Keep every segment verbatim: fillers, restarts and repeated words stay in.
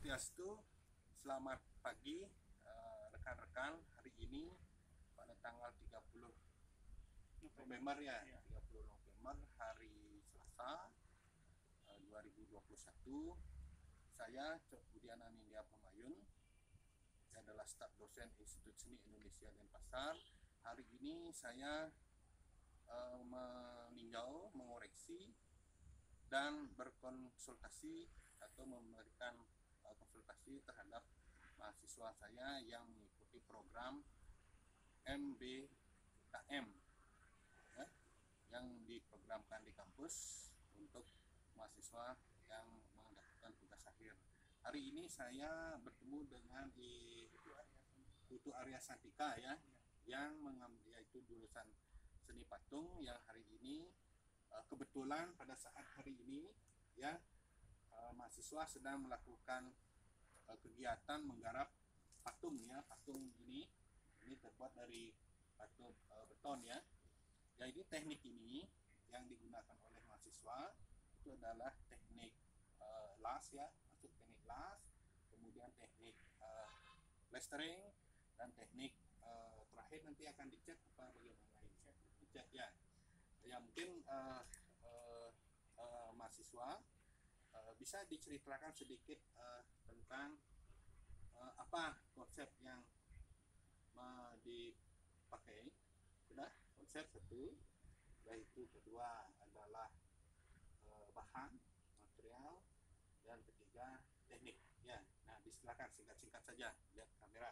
Swastiastu, selamat pagi rekan-rekan. Hari ini pada tanggal tiga puluh November ya, tiga puluh November hari Selasa dua ribu dua puluh satu. Saya Cok Budiana Nindya Pamayun, saya adalah staf dosen Institut Seni Indonesia Denpasar. Hari ini saya uh, meninjau, mengoreksi dan berkonsultasi atau memberikan uh, konsultasi terhadap mahasiswa saya yang mengikuti program M B K M ya, yang diprogramkan di kampus untuk mahasiswa yang mendapatkan tugas akhir. Hari ini saya bertemu dengan di Putu Arya Santika ya, yang mengambil yaitu jurusan seni patung, yang hari ini kebetulan pada saat hari ini ya mahasiswa sedang melakukan kegiatan menggarap patung ya. Patung ini ini terbuat dari batu beton ya. Jadi teknik ini yang digunakan oleh mahasiswa itu adalah teknik uh, las ya, maksud teknik las, kemudian teknik uh, plastering, dan teknik uh, terakhir nanti akan dicat apa bagaimana ini dicat ya. Ya mungkin uh, uh, uh, mahasiswa uh, bisa diceritakan sedikit uh, tentang uh, apa konsep yang uh, dipakai. Sudah konsep satu, yaitu kedua adalah uh, bahan material, dan ketiga teknik ya. Nah disilakan singkat-singkat saja, lihat kamera.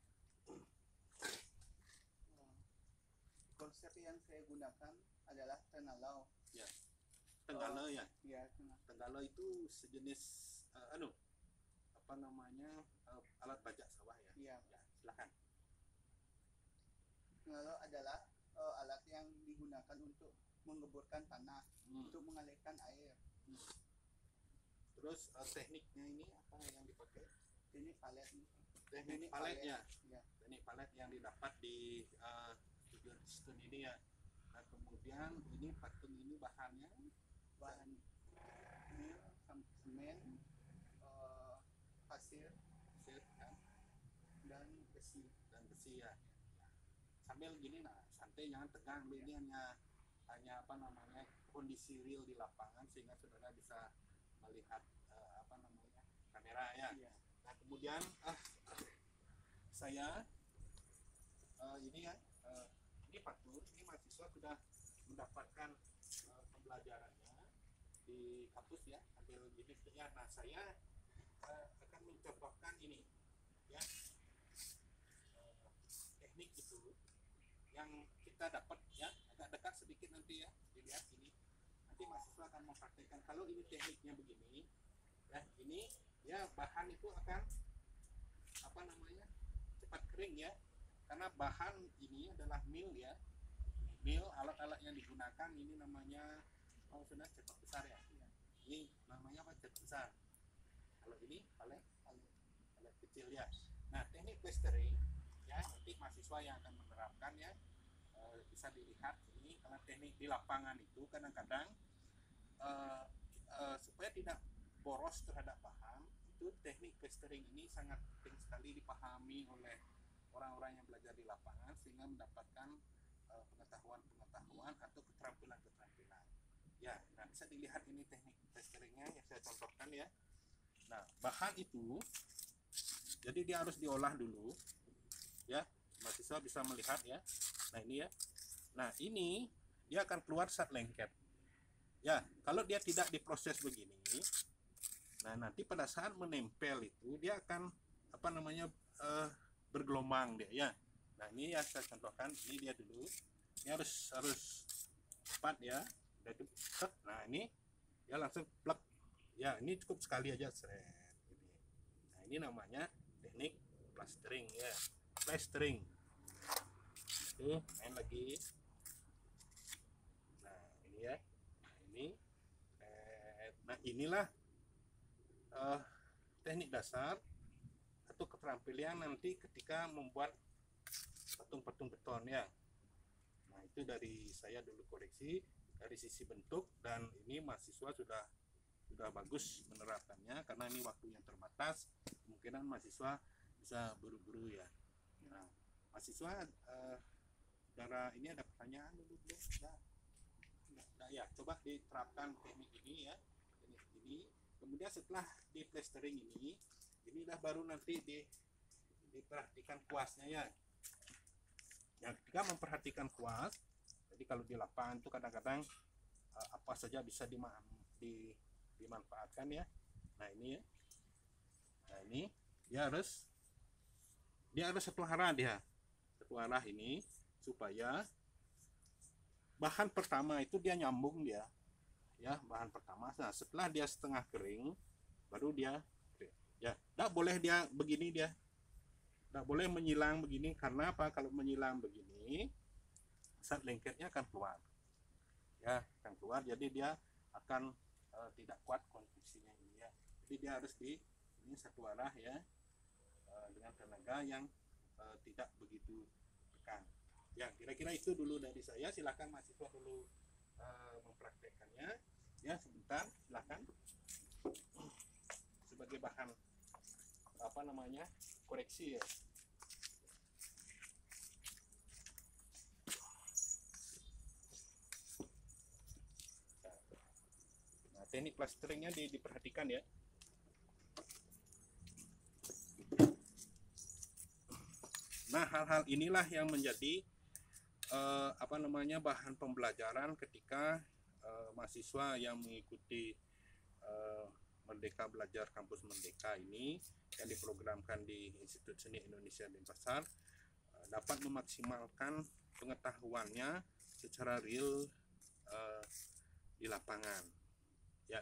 Konsep yang saya gunakan adalah tenalau ya. Tenggala ya. Ya, Tenggala itu sejenis uh, anu apa namanya uh, alat bajak sawah ya. Iya. Ya, silakan. Tenalau adalah uh, alat yang digunakan untuk menggeburkan tanah, hmm. untuk mengalirkan air. Hmm. Terus uh, tekniknya ini apa yang dipakai? Teknik palet. Teknik palet ya. Ya. Teknik palet yang didapat di uh, studi ini ya. Nah kemudian ini patung ini bahannya bahan mil, semen, uh, pasir, pasir kan? Dan besi dan besi ya. Sambil gini nah santai, jangan tegang, ini hanya hanya apa namanya kondisi real di lapangan sehingga saudara bisa melihat uh, apa namanya kamera ya. Iya. Nah kemudian uh, saya uh, ini ya uh, ini patung ini mahasiswa sudah mendapatkan uh, pembelajarannya di kampus ya, ambil gini ya. Nah saya uh, akan mencontohkan ini ya uh, teknik itu yang kita dapat ya, agak dekat sedikit nanti ya, dilihat ini nanti mahasiswa akan mempraktekkan. Kalau ini tekniknya begini ya, ini ya bahan itu akan apa namanya cepat kering ya, karena bahan ini adalah mil ya. Mil, alat-alat yang digunakan ini namanya oh sudah cetak besar ya. Ini namanya apa, cetak besar. Kalau ini palet palet palet kecil ya. Nah teknik plastering ya, nanti mahasiswa yang akan menerapkan ya e, bisa dilihat ini, karena teknik di lapangan itu kadang-kadang e, e, supaya tidak boros terhadap bahan, itu teknik plastering ini sangat penting sekali dipahami oleh orang-orang yang belajar di lapangan sehingga mendapatkan uh, pengetahuan-pengetahuan atau keterampilan-keterampilan. Ya, nah bisa dilihat ini teknik plasteringnya yang saya contohkan ya. Nah, bahan itu jadi dia harus diolah dulu ya. Mahasiswa bisa melihat ya. Nah, ini ya. Nah, ini dia akan keluar saat lengket. Ya, kalau dia tidak diproses begini, nah nanti pada saat menempel itu dia akan apa namanya uh, bergelombang dia ya. Nah ini ya saya contohkan, ini dia dulu, ini harus harus cepat ya. Nah ini ya langsung plug ya, ini cukup sekali aja seret ini. Nah ini namanya teknik plastering ya, plastering itu main lagi. Nah ini ya, nah ini eh, nah inilah uh, teknik dasar atau keterampilan nanti ketika membuat patung-patung beton ya. Nah itu dari saya dulu koreksi dari sisi bentuk, dan ini mahasiswa sudah sudah bagus menerapkannya karena ini waktunya terbatas. kemungkinan mahasiswa bisa buru-buru ya. Nah, mahasiswa uh, cara ini ada pertanyaan dulu belum? Nah, nah, ya coba diterapkan teknik ini ya, teknik ini. Kemudian setelah di plastering ini, inilah baru nanti di diperhatikan kuasnya ya. Yang ketiga memperhatikan kuas. Jadi kalau di lapangan itu kadang-kadang uh, apa saja bisa dima, di, dimanfaatkan ya. Nah ini ya. Nah ini dia harus dia harus satu arah dia, satu arah ini supaya bahan pertama itu dia nyambung dia, ya bahan pertama. Nah setelah dia setengah kering, baru dia ya, tidak boleh dia begini dia, tidak boleh menyilang begini. Karena apa? Kalau menyilang begini, saat lengketnya akan keluar, ya akan keluar. Jadi dia akan uh, tidak kuat konstruksinya ini ya. Jadi dia harus di ini satu arah ya, uh, dengan tenaga yang uh, tidak begitu tekan. Ya kira-kira itu dulu dari saya. Silakan mahasiswa dulu uh, mempraktekkannya. Ya sebentar, silakan. Sebagai bahan apa namanya koreksi ya. Nah, teknik plasteringnya di, diperhatikan ya. Nah hal-hal inilah yang menjadi uh, apa namanya bahan pembelajaran ketika uh, mahasiswa yang mengikuti uh, Merdeka Belajar Kampus Merdeka ini yang diprogramkan di Institut Seni Indonesia Denpasar uh, dapat memaksimalkan pengetahuannya secara real uh, di lapangan ya.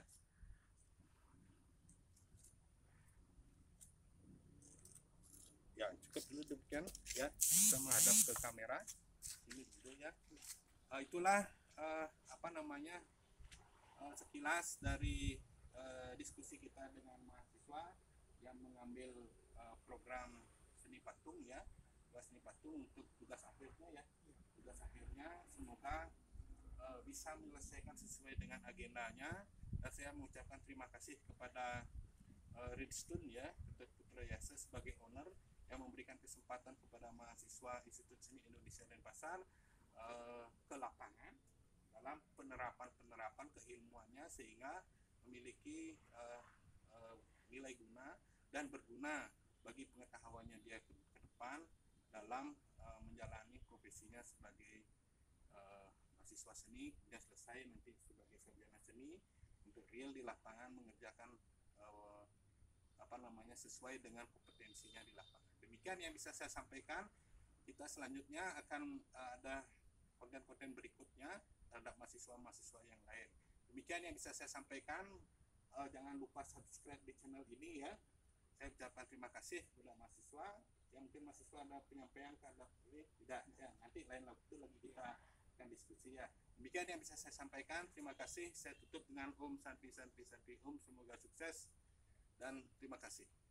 Ya cukup dulu demikian ya, kita menghadap ke kamera ini dulu ya. Uh, itulah uh, apa namanya uh, sekilas dari uh, diskusi kita dengan mahasiswa yang mengambil uh, program seni patung ya, tugas seni patung untuk tugas akhirnya ya. Tugas akhirnya semoga uh, bisa menyelesaikan sesuai dengan agendanya, dan saya mengucapkan terima kasih kepada uh, Ridstun ya, Ketut Putra Yasa sebagai owner yang memberikan kesempatan kepada mahasiswa Institut Seni Indonesia Denpasar uh, ke lapangan dalam penerapan-penerapan keilmuannya sehingga memiliki uh, uh, nilai guna dan berguna bagi pengetahuannya dia ke, ke depan dalam uh, menjalani profesinya sebagai uh, mahasiswa seni dan selesai nanti sebagai sarjana seni untuk real di lapangan mengerjakan uh, apa namanya sesuai dengan kompetensinya di lapangan. Demikian yang bisa saya sampaikan. Kita selanjutnya akan uh, ada konten-konten berikutnya terhadap mahasiswa-mahasiswa yang lain. Demikian yang bisa saya sampaikan. Uh, jangan lupa subscribe di channel ini ya. Saya ucapkan terima kasih kepada mahasiswa. Yang mungkin mahasiswa ada penyampaian kepada tidak ya, nanti lain waktu lagi kita akan diskusi ya. Demikian yang bisa saya sampaikan. Terima kasih. Saya tutup dengan Om Santi Santi Santi Om. Semoga sukses dan terima kasih.